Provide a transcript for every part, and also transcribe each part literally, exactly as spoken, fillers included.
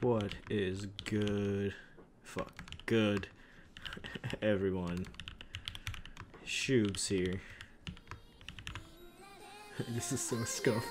What is good? Fuck, good. Everyone. Shoobs here. This is so scuffed.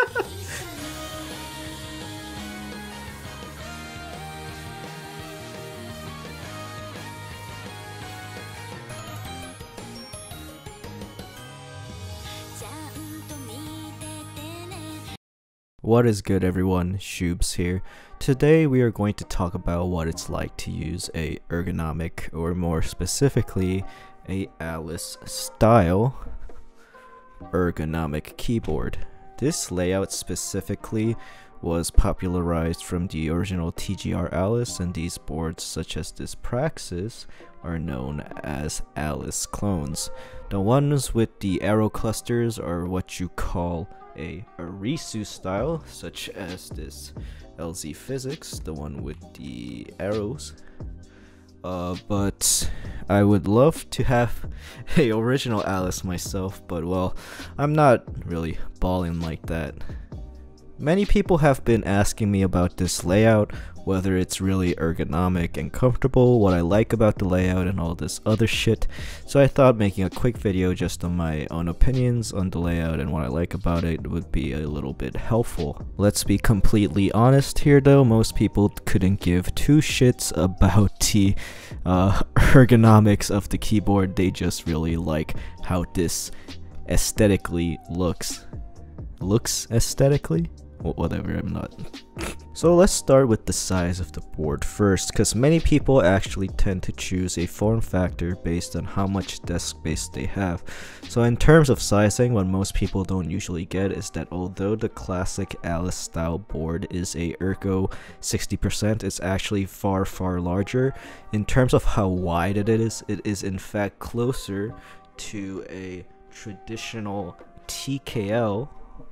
What is good, everyone? Shoobs here. Today we are going to talk about what it's like to use a ergonomic, or more specifically a Alice style ergonomic keyboard. This layout specifically was popularized from the original T G R Alice, and these boards such as this Praxis are known as Alice clones. The ones with the arrow clusters are what you call a Arisu style, such as this L Z Physix, the one with the arrows. Uh, but I would love to have a original Alice myself, but well, I'm not really balling like that. Many people have been asking me about this layout, whether it's really ergonomic and comfortable, what I like about the layout and all this other shit. So I thought making a quick video just on my own opinions on the layout and what I like about it would be a little bit helpful. Let's be completely honest here though, most people couldn't give two shits about the uh, ergonomics of the keyboard. They just really like how this aesthetically looks. Looks aesthetically? Whatever, I'm not. So let's start with the size of the board first, because many people actually tend to choose a form factor based on how much desk space they have. So in terms of sizing, what most people don't usually get is that although the classic Alice style board is a Ergo sixty percent, it's actually far far larger. In terms of how wide it is, it is in fact closer to a traditional T K L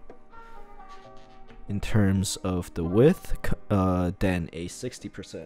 in terms of the width uh, than a sixty percent.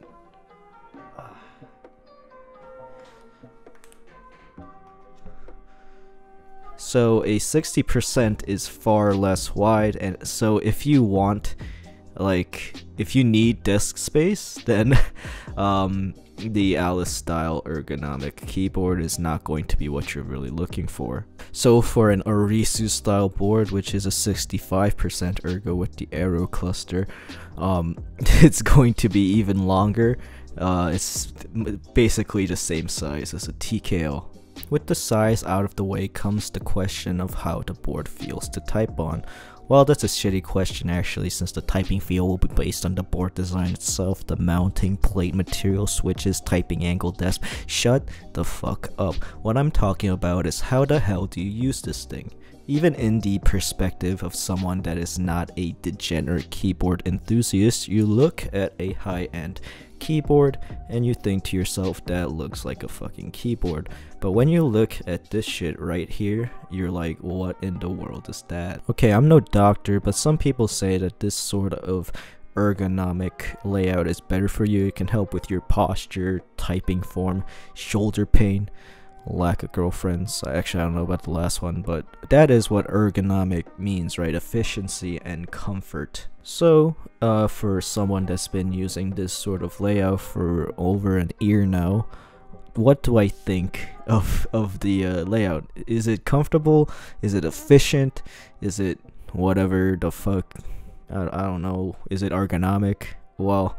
So a sixty percent is far less wide, and so if you want, like, if you need desk space, then um, the Alice style ergonomic keyboard is not going to be what you're really looking for. So for an Arisu style board, which is a sixty-five percent ergo with the arrow cluster, um, it's going to be even longer. Uh, it's basically the same size as a T K L. With the size out of the way comes the question of how the board feels to type on. Well, that's a shitty question actually, since the typing feel will be based on the board design itself, the mounting, plate material, switches, typing angle, desk. Shut the fuck up. What I'm talking about is how the hell do you use this thing? Even in the perspective of someone that is not a degenerate keyboard enthusiast, you look at a high-end keyboard and you think to yourself, that looks like a fucking keyboard. But when you look at this shit right here, you're like, what in the world is that? Okay, I'm no doctor, but some people say that this sort of ergonomic layout is better for you. It can help with your posture, typing form, shoulder pain, lack of girlfriends. Actually, I don't know about the last one, but that is what ergonomic means, right? Efficiency and comfort. So uh, for someone that's been using this sort of layout for over an year now, what do I think of of the uh, layout? Is it comfortable? Is it efficient? Is it whatever the fuck? I, I don't know. Is it ergonomic? Well,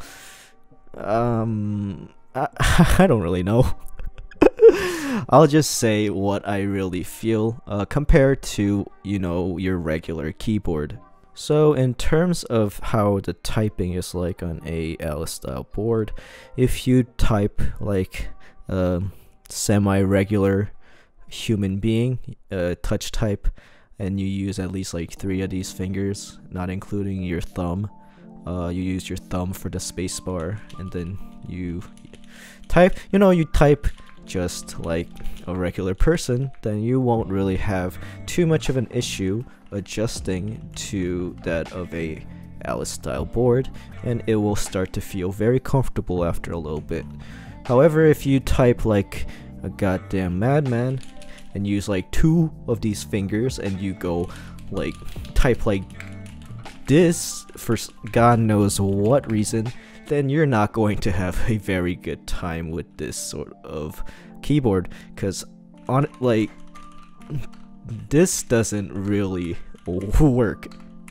um, I, I don't really know. I'll just say what I really feel uh, compared to, you know, your regular keyboard. So in terms of how the typing is like on a Alice style board, if you type like a semi-regular human being, uh, touch type, and you use at least like three of these fingers, not including your thumb, uh, you use your thumb for the spacebar, and then you type, you know, you type just like a regular person, then you won't really have too much of an issue adjusting to that of a Alice style board, and it will start to feel very comfortable after a little bit. However, if you type like a goddamn madman and use like two of these fingers and you go like type like this for God knows what reason, then you're not going to have a very good time with this sort of keyboard, because on like this doesn't really work.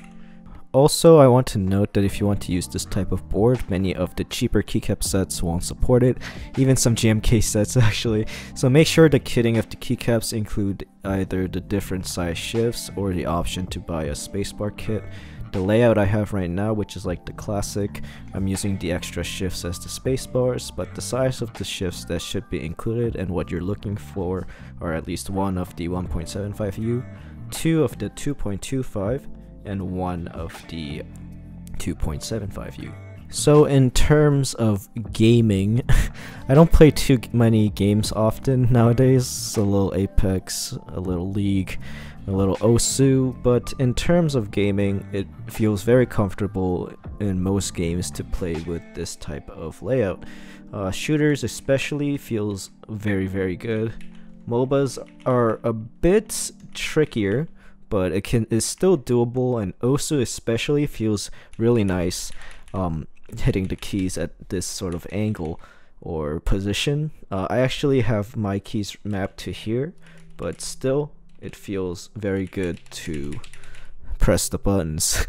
Also, I want to note that if you want to use this type of board, many of the cheaper keycap sets won't support it, even some G M K sets actually. So make sure the kitting of the keycaps include either the different size shifts or the option to buy a spacebar kit. The layout I have right now, which is like the classic, I'm using the extra shifts as the spacebars, but the size of the shifts that should be included and what you're looking for are at least one of the one point seven five U, two of the two point two five, and one of the two point seven five U. So in terms of gaming, I don't play too many games often nowadays, a little Apex, a little League, a little Osu, but in terms of gaming, it feels very comfortable in most games to play with this type of layout. Uh, shooters especially feels very very good. MOBAs are a bit trickier, but it can is still doable, and Osu especially feels really nice um, hitting the keys at this sort of angle or position. Uh, I actually have my keys mapped to here, but still it feels very good to press the buttons.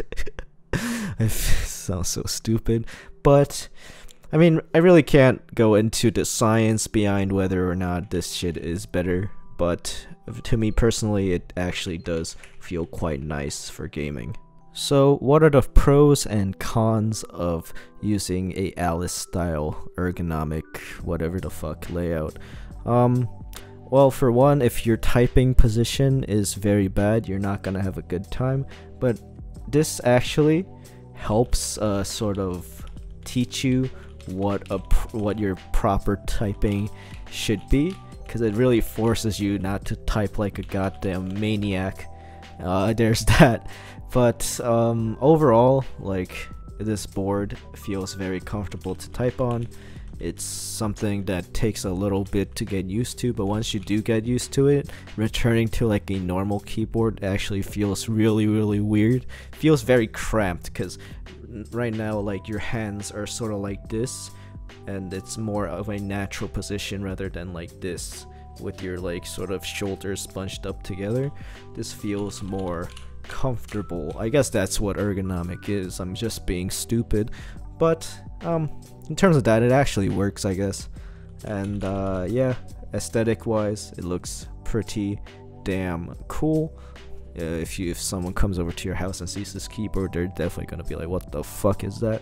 It sounds so stupid, but I mean, I really can't go into the science behind whether or not this shit is better, but to me personally, it actually does feel quite nice for gaming. So what are the pros and cons of using a Alice style ergonomic whatever the fuck layout? Um, well, for one, if your typing position is very bad, you're not gonna have a good time, but this actually helps uh, sort of teach you what a pr what your proper typing should be, because it really forces you not to type like a goddamn maniac. Uh, there's that. But um, overall, like, this board feels very comfortable to type on. It's something that takes a little bit to get used to, but once you do get used to it, returning to like a normal keyboard actually feels really really weird. It feels very cramped, because right now like your hands are sort of like this, and it's more of a natural position rather than like this with your like sort of shoulders bunched up together. This feels more comfortable. I guess that's what ergonomic is. I'm just being stupid, but um in terms of that, it actually works, I guess. And uh yeah, aesthetic wise, it looks pretty damn cool. Uh, if you if someone comes over to your house and sees this keyboard, they're definitely gonna be like, what the fuck is that?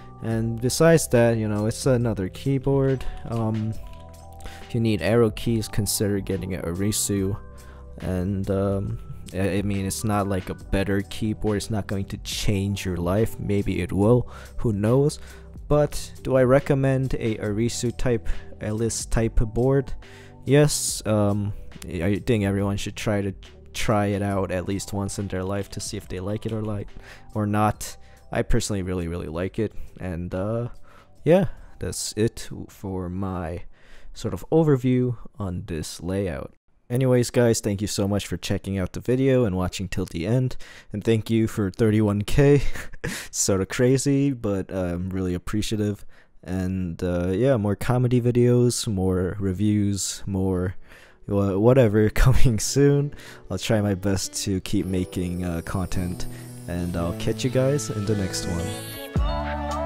And besides that, you know, it's another keyboard. Um if you need arrow keys, consider getting an Arisu. And um I mean, it's not like a better keyboard, it's not going to change your life. Maybe it will, who knows. But do I recommend a Arisu type Alice type board? Yes. um I think everyone should try to try it out at least once in their life to see if they like it or like or not. I personally really really like it, and uh yeah, that's it for my sort of overview on this layout. Anyways guys, thank you so much for checking out the video and watching till the end, and thank you for thirty-one K. Sort of crazy, but uh, I'm really appreciative. And uh, yeah, more comedy videos, more reviews, more uh, whatever coming soon. I'll try my best to keep making uh, content, and I'll catch you guys in the next one.